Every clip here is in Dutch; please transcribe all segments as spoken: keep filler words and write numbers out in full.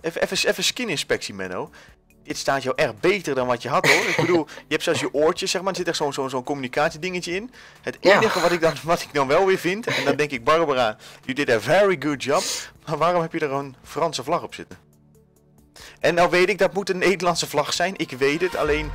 Even, even, even skin inspectie, Menno. Dit staat jou echt beter dan wat je had, hoor. Ik bedoel, je hebt zelfs je oortjes, zeg maar. Er zit echt zo'n zo'n zo'n communicatiedingetje in. Het enige ja. wat, ik dan, wat ik dan wel weer vind, en dan denk ik, Barbara, you did a very good job. Maar waarom heb je er een Franse vlag op zitten? En nou weet ik, dat moet een Nederlandse vlag zijn. Ik weet het, alleen...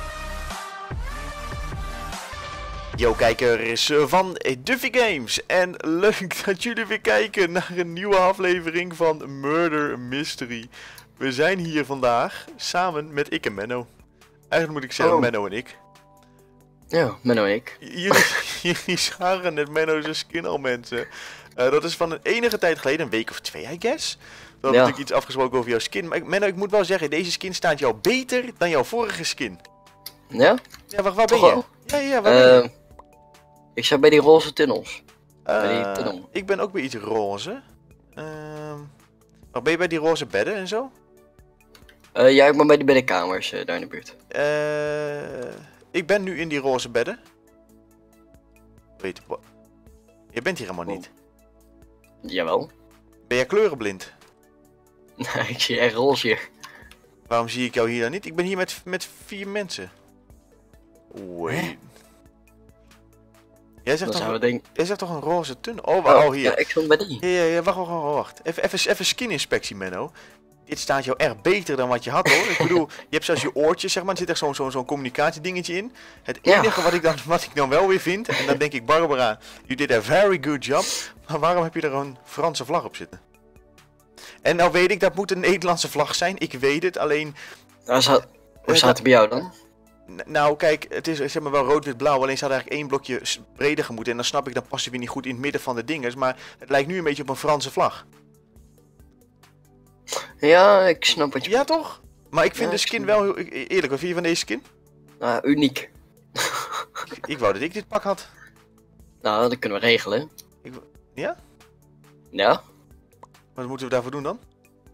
Yo kijkers van Duffy Games en leuk dat jullie weer kijken naar een nieuwe aflevering van Murder Mystery. We zijn hier vandaag samen met ik en Menno. Eigenlijk moet ik zeggen oh. Menno en ik. Ja, Menno en ik. Jullie, jullie zagen net Menno's skin al, mensen. Uh, dat is van een enige tijd geleden, een week of twee I guess. We hebben natuurlijk iets afgesproken over jouw skin. Maar Menno, ik moet wel zeggen, deze skin staat jou beter dan jouw vorige skin. Ja? Ja, wacht, waar ben Toch je? wel? Ja, ja, waar uh, ben je? Ik sta bij die roze tunnels. Uh, bij die tunnel. Ik ben ook bij iets roze. Uh, oh, ben je bij die roze bedden en zo? Uh, ja, ik ben bij die beddenkamers uh, daar in de buurt. Uh, ik ben nu in die roze bedden. Weet je wat? Je bent hier helemaal niet. Oh. Jawel. Ben jij kleurenblind? Nee, ik zie echt roze hier. Waarom zie ik jou hier dan niet? Ik ben hier met, met vier mensen. Wait. Jij zegt, toch, denk... jij zegt toch een roze tunnel? Oh, oh, oh hier. Ja, ik stond bij die. Ja, ja, ja, wacht, wacht, wacht. Even, even, even skin inspectie, Menno. Dit staat jou echt beter dan wat je had, hoor. Ik bedoel, je hebt zelfs je oortjes, zeg maar. Er zit echt zo'n zo'n zo'n communicatiedingetje in. Het enige ja. wat, ik dan, wat ik dan wel weer vind, en dan denk ik, Barbara, you did a very good job. Maar waarom heb je er een Franse vlag op zitten? En nou weet ik, dat moet een Nederlandse vlag zijn. Ik weet het, alleen... Nou, zo... Hoe staat het bij jou dan? Nou, kijk, het is zeg maar wel rood-wit-blauw. Alleen zou eigenlijk één blokje breder moeten. En dan snap ik, dan past hij weer niet goed in het midden van de dinges. Maar het lijkt nu een beetje op een Franse vlag. Ja, ik snap wat je... Ja, toch? Maar ik vind ja, de skin wel heel... Eerlijk, wat vind je van deze skin? Nou, uniek. ik, ik wou dat ik dit pak had. Nou, dat kunnen we regelen. Ik... Ja? Ja. Wat moeten we daarvoor doen dan?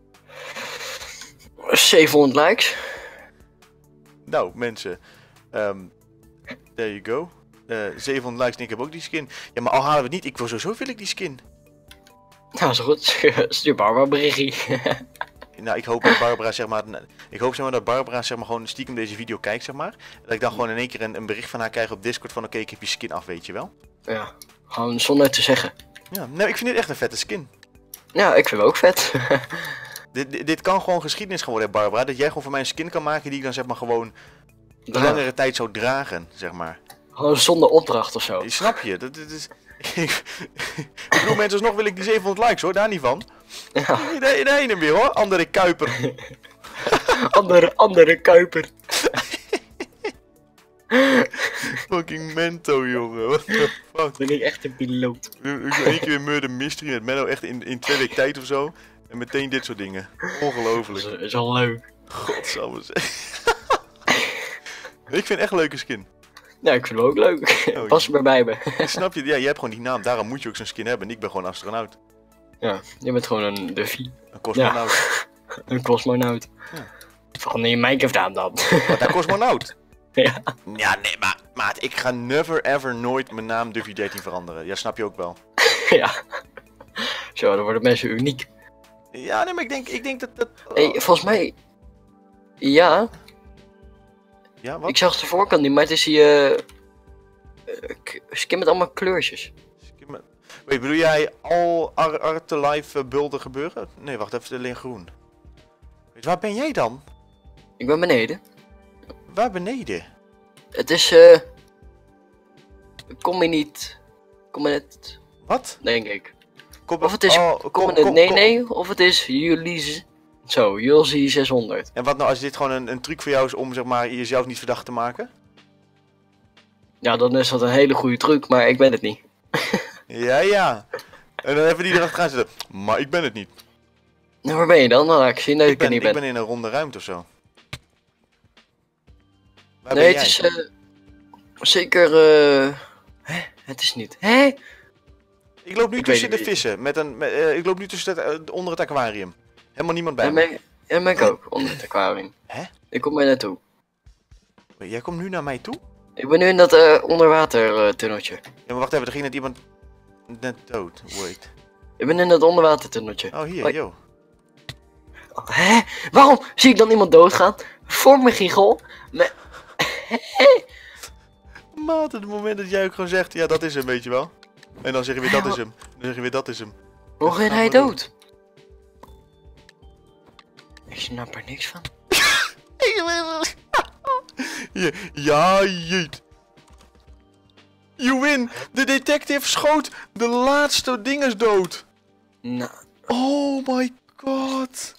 zevenhonderd likes. Nou, mensen. Um, there you go. Uh, zevenhonderd likes en ik heb ook die skin. Ja, maar al halen we het niet. Ik wil sowieso wil ik die skin. Nou, is goed. Stuur Barbara een berichtje. Nou, ik hoop dat Barbara, zeg maar... Ik hoop zeg maar dat Barbara, zeg maar, gewoon stiekem deze video kijkt, zeg maar. Dat ik dan gewoon in één keer een, een bericht van haar krijg op Discord van... Oké, okay, ik heb je skin af, weet je wel. Ja, gewoon zonder te zeggen. Ja, nou, ik vind dit echt een vette skin. Ja, ik vind hem ook vet. dit, dit, dit kan gewoon geschiedenis geworden, Barbara. Dat jij gewoon voor mij een skin kan maken die ik dan, zeg maar, gewoon... de langere tijd zou dragen, zeg maar. Gewoon zonder opdracht of zo. Snap je? Dat, dat is... ik bedoel, mensen, alsnog wil ik die zevenhonderd likes, hoor. Daar niet van. Ja. Nee, nee, nee, weer, hoor. Andere Kuiper. andere, andere Kuiper. Fucking Mento, jongen. What the fuck? Ben ik echt een piloot. Ik wil één keer weer Murder Mystery met Menno echt in, in twee weken tijd of zo. En meteen dit soort dingen. Ongelooflijk. Dat is, is al leuk. Godsamme. Ik vind echt een leuke skin. Ja, ik vind het ook leuk. Oh, pas er bij me. Snap je? Ja, jij hebt gewoon die naam. Daarom moet je ook zo'n skin hebben. En ik ben gewoon astronaut. Ja, je bent gewoon een Duffy. Een cosmonaut. Ja. Een cosmonaut. Ja. Van in Minecraft naam dan. Wat, een cosmonaut? Ja. Ja, nee, maar maat, ik ga never ever nooit mijn naam Duffy dertien veranderen. Ja, snap je ook wel. Ja. Zo, dan worden mensen uniek. Ja, nee, maar ik denk, ik denk dat... dat oh. Hey, volgens mij... Ja... Ja, wat? Ik zag de voorkant niet, maar het is die uh, skin met allemaal kleurtjes. Skin met... Wait, bedoel jij al Ar Arte Live uh, bulden gebeuren? Nee, wacht even, alleen groen. Wait, waar ben jij dan? Ik ben beneden. Waar beneden? Het is eh... Uh, kom je niet... Kom je net... Wat? Denk ik. Kom, of het is oh, kom, kom, kom, kom, nee kom. nee, of het is jullie... Zo, Julzie zeshonderd. En wat nou als dit gewoon een, een truc voor jou is om, zeg maar, jezelf niet verdacht te maken? Ja, dan is dat een hele goede truc, maar ik ben het niet. Ja, ja. En dan even die erachter gaan zitten. Maar ik ben het niet. Nou, waar ben je dan? Dan laat ik zien dat ik, ik ben, er niet ik ben. ben in een ronde ruimte of zo. Waar nee, ben het jij? is uh, zeker... Uh... Hè? Het is niet... Hè? Ik loop nu ik tussen de vissen. Met een, met, uh, ik loop nu tussen het, uh, onder het aquarium. Helemaal niemand bij ja, me. Ben, ja, ben ik ook, onder het aquarium. Hè? Ik kom er naartoe. Jij komt nu naar mij toe? Ik ben nu in dat uh, onderwater uh, tunneltje. Ja, maar wacht even, er ging net iemand net dood. Wait. Ik ben in dat onderwater tunneltje. Oh, hier, Hoi. yo. Hè? Waarom zie ik dan iemand doodgaan? Voor mijn giegel? Me... Maat, het moment dat jij ook gewoon zegt, ja dat is hem, weet je wel. En dan zeg je weer dat is hem. Dan zeg je weer dat is hem. Hoe ging hij dood? Ik snap er niks van. Ja, ja, jeet. You win! De detective schoot de laatste dinges dood. Nou. Oh my god.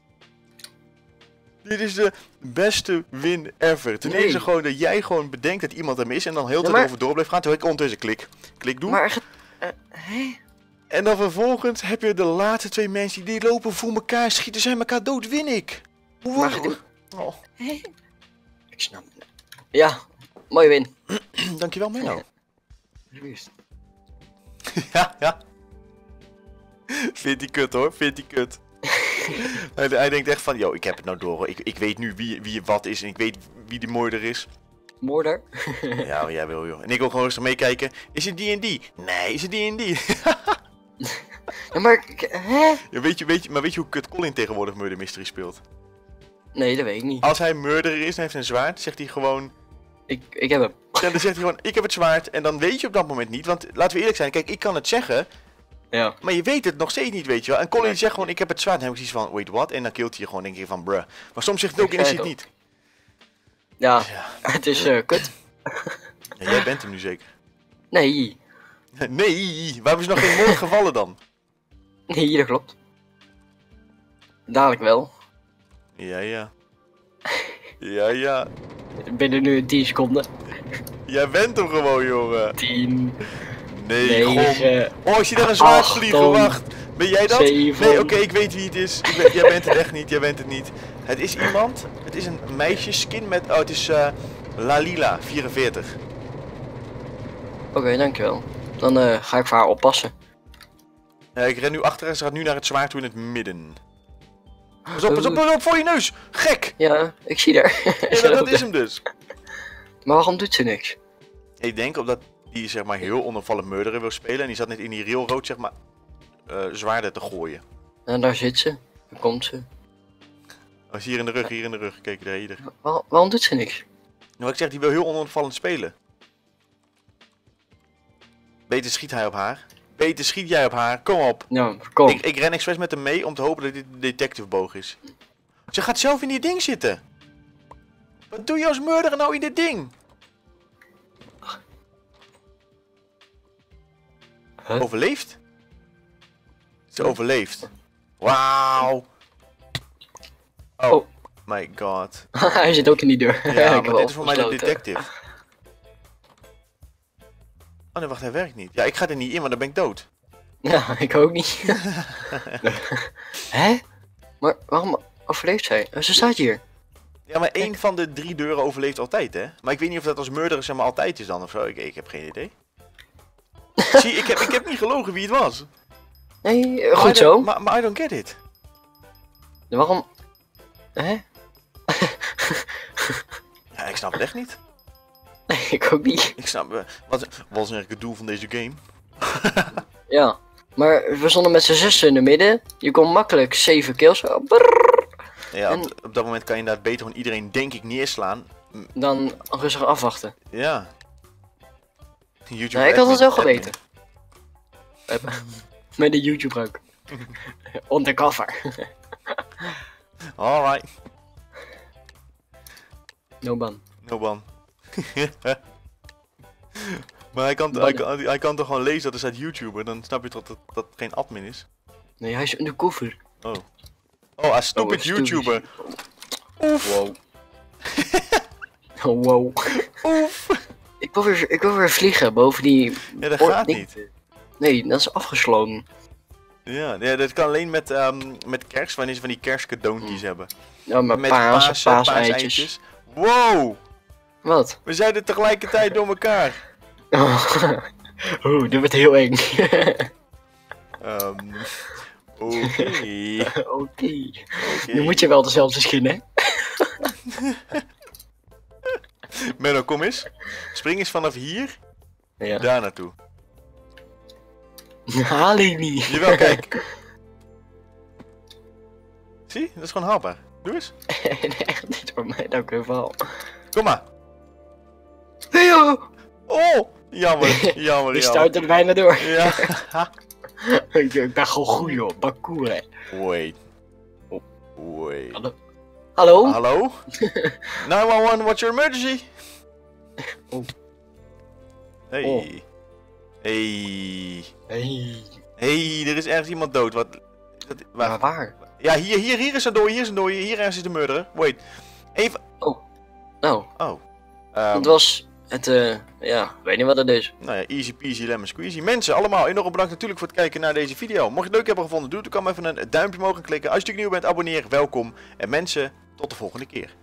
Dit is de beste win ever. Ten Nee. eerste gewoon dat jij gewoon bedenkt dat iemand hem is en dan heel de Ja, tijd maar- over door blijft gaan terwijl ik ondertussen klik. Klik doe. Maar... Uh, hè? En dan vervolgens heb je de laatste twee mensen die lopen voor elkaar, schieten zij elkaar dood, win ik. Hoe Maar wordt dit- Oh, Hè? Ik snap het. Ja, mooie win. dankjewel Menno. Ja. Juist. Ja, ja. Vindt hij kut hoor, vindt hij kut. hij, hij denkt echt van, yo, ik heb het nou door hoor. Ik, ik weet nu wie, wie wat is en ik weet wie de moorder is. Moorder. Ja, jij wil joh. En ik wil gewoon rustig meekijken. Is het die en die? Nee, is het die en die? Ja, maar... ik- Hè? Ja, weet je, weet je, maar weet je hoe kut Colin tegenwoordig Murder Mystery speelt? Nee, dat weet ik niet. Als hij murderer is en heeft een zwaard, zegt hij gewoon... Ik, ik heb hem. Ja, dan zegt hij gewoon, ik heb het zwaard. En dan weet je op dat moment niet, want laten we eerlijk zijn. Kijk, ik kan het zeggen, Ja. maar je weet het nog steeds niet, weet je wel. En Colin Ja. zegt gewoon, ik heb het zwaard. Dan heb ik zoiets van, wait, what? En dan killt hij je gewoon, denk je van, bruh. Maar soms zegt het ook Ik en zei is het het niet. Ja, Ja. het is eh, kut. Ja, jij bent hem nu zeker. Nee. Nee, waarom is nog geen moord gevallen dan? Nee, dat klopt. Dadelijk wel. Ja, ja. Ja, ja. Binnen nu tien seconden. Jij bent hem gewoon, jongen. tien, Nee, god. negen, Oh, ik zie daar een zwaard acht, vliegen, wacht. Ben jij dat? zeven. Nee, oké, ik weet wie het is. Ik weet, jij bent het echt niet, jij bent het niet. Het is iemand, het is een meisje skin met, oh het is eh Lalila, vierenveertig. Oké, dankjewel. Dan eh, ga ik voor haar oppassen. Ja, ik ren nu achter en ze gaat nu naar het zwaard toe in het midden. Pas op, pas op, pas op, voor je neus! Gek! Ja, ik zie haar. Ja, dat, dat is hem dus. Maar waarom doet ze niks? Ik denk omdat die zeg maar heel onopvallend murderer wil spelen en die zat net in die railroad zeg maar eh, zwaarden te gooien. En daar zit ze. Daar komt ze. Oh, is hier in de rug, hier in de rug. Kijk, daar, hier. Waar- waarom doet ze niks? Nou, ik zeg, die wil heel onopvallend spelen. Beter schiet hij op haar. Beter schiet jij op haar. Kom op. Ja, kom. Ik, ik ren expres met hem mee om te hopen dat dit de detective boog is. Ze gaat zelf in die ding zitten. Wat doe je als murderer nou in dit ding? Huh? Overleeft? Ze overleeft. Wauw. Oh, Oh. my god. Hij zit ook in die deur. Ja, Ik heb maar wel dit is voor mij de gesloten. detective. Oh nee, wacht, hij werkt niet. Ja, ik ga er niet in, want dan ben ik dood. Ja, ik ook niet. Hè? Maar waarom overleeft zij? Eh, Ze staat hier. Ja, maar één van de drie deuren overleeft altijd, hè? Maar ik weet niet of dat als murderer zeg maar altijd is dan of zo. Ik, ik heb geen idee. Zie, ik heb, ik heb niet gelogen wie het was. Nee, eh, Maar I goed don't- zo. Maar, maar I don't get it. Waarom? Hè? Ja, ik snap het echt niet. Nee, ik ook niet. Ik snap... eh, wat, wat is eigenlijk het doel van deze game? Ja. Maar we stonden met z'n zessen in het midden. Je kon makkelijk zeven kills. Zo, brrr, Ja, En- op, op dat moment kan je inderdaad beter gewoon iedereen, denk ik, neerslaan. M- dan rustig afwachten. Ja. YouTube Nou, ik had het wel admin. geweten. Met de YouTube ook. Undercover. Alright. No ban. No ban. Maar hij kan, hij, kan, hij kan toch gewoon lezen dat er staat YouTuber, dan snap je toch dat dat geen admin is? Nee, hij is undercover. Oh. Oh, a stupid Oh, stupid. YouTuber. Oef. Wow. Oh, wow. Oef. Ik wil, weer, ik wil weer vliegen boven die... Ja, dat poort- gaat ding. niet. Nee, dat is afgesloten. Ja, ja, dat kan alleen met, ehm, met kerst, wanneer ze van die kerstcadoontjes hebben. Ja, met Met paas, paas, paaseitjes. Wow, Wat? we zeiden tegelijkertijd door elkaar. Oeh, dit wordt heel eng. Ehm Oké. Oké. Oké. Nu moet je wel dezelfde skin, hè? Menno, kom eens. Spring eens vanaf hier Ja. daar naartoe. Haal ik niet. Jawel, kijk. Zie, dat is gewoon haalbaar. Doe eens. Nee, echt niet voor mij, dank u wel. Kom maar. Hey, joh. Oh, jammer, jammer, Die jammer. stuit er bijna door. Ja. ik, ik ben gewoon goed joh, parcours hè. Wait. Oh. Wait. Hallo? Hallo? Hallo? nine one one, what's your emergency? Oh. Hey. Oh. Hey. Hey. Hey, er is ergens iemand dood. Wat? Dat, waar? Maar waar? Ja, hier, hier, hier is een dooi, hier is een dooi, hier ergens is de murderer. Wait. Even. Nou, Oh. Um, dat was het, eh, ja, ik weet niet wat het is. Nou ja, easy peasy lemon squeezy. Mensen, allemaal enorm bedankt natuurlijk voor het kijken naar deze video. Mocht je het leuk hebben gevonden, doe het dan even een duimpje omhoog en klikken. Als je natuurlijk nieuw bent, abonneer, welkom. En mensen, tot de volgende keer.